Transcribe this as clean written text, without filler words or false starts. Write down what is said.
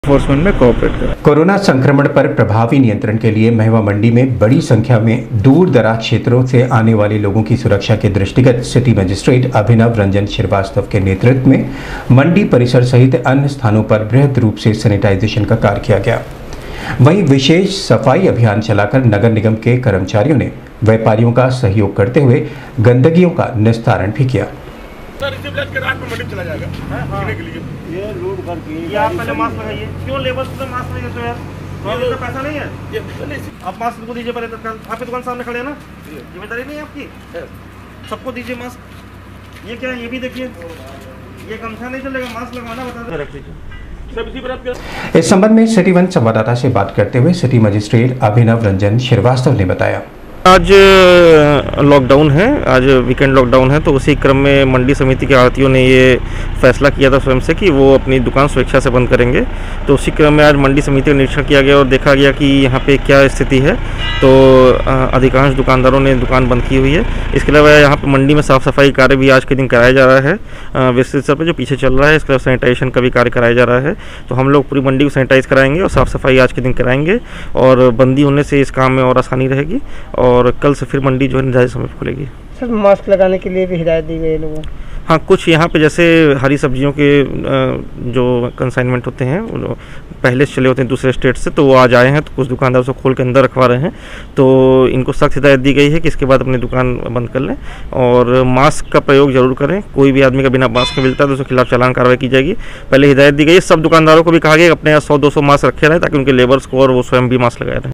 Enforcement में cooperate करें। Corona संक्रमण पर प्रभावी नियंत्रण के लिए महवा मंडी में बड़ी संख्या में दूर दराज क्षेत्रों से आने वाले लोगों की सुरक्षा के दृष्टिगत सिटी मजिस्ट्रेट अभिनव रंजन श्रीवास्तव के नेतृत्व में मंडी परिसर सहित अन्य स्थानों पर बृहद रूप से सैनिटाइजेशन का कार्य किया गया। वहीं विशेष सफाई अभियान चलाकर नगर निगम के कर्मचारियों ने व्यापारियों का सहयोग करते हुए गंदगियों का निस्तारण भी किया। सर इसी ब्लड के रात में मंडी चला जाएगा पीने के लिए। ये लोड करके ये आप पहले मास्क लगाइए। क्यों लेबर से मास्क नहीं देते यार? तो इतना पैसा नहीं है ये पहले आप मास्क को दीजिए पहले तत्काल। आपकी दुकान सामने खड़े हैं ना, जिम्मेदारी नहीं है आपकी, सबको दीजिए मास्क। ये क्या है ये भी देखिए, ये गमछा नहीं चलेगा, मास्क लगवाना बता रख लीजिए। इस संबंध में सिटी वन संवाददाता से बात करते हुए सिटी मजिस्ट्रेट अभिनव रंजन श्रीवास्तव ने बताया, आज लॉकडाउन है, आज वीकेंड लॉकडाउन है, तो उसी क्रम में मंडी समिति के आढ़तियों ने ये फैसला किया था स्वयं से कि वो अपनी दुकान स्वेच्छा से बंद करेंगे। तो उसी क्रम में आज मंडी समिति का निरीक्षण किया गया और देखा गया कि यहाँ पे क्या स्थिति है। तो अधिकांश दुकानदारों ने दुकान बंद की हुई है। इसके अलावा यहाँ पे मंडी में साफ़ सफाई कार्य भी आज के दिन कराया जा रहा है। विस्तृत स्तर पर जो पीछे चल रहा है, इसके अलावा सैनिटाइजेशन का भी कार्य कराया जा रहा है। तो हम लोग पूरी मंडी को सैनिटाइज कराएंगे और साफ़ सफाई आज के दिन कराएंगे और बंदी होने से इस काम में और आसानी रहेगी और कल से फिर मंडी जो है निर्धारित समय पर खुलेगी। सर मास्क लगाने के लिए भी हिदायत दी गई लोगों को? हाँ, कुछ यहाँ पे जैसे हरी सब्जियों के जो कंसाइनमेंट होते हैं वो पहले से चले होते हैं दूसरे स्टेट से, तो वो आज आए हैं, तो कुछ दुकानदार उसको खोल के अंदर रखवा रहे हैं। तो इनको सख्त हिदायत दी गई है कि इसके बाद अपनी दुकान बंद कर लें और मास्क का प्रयोग जरूर करें। कोई भी आदमी का बिना मास्क के मिलता है तो उसके खिलाफ चालान कार्रवाई की जाएगी। पहले हिदायत दी गई है। सब दुकानदारों को भी कहा गया अपने यहाँ 100-200 मास्क रखे रहें ताकि उनके लेबर्स को और वो स्वयं भी मास्क लगाए रहें।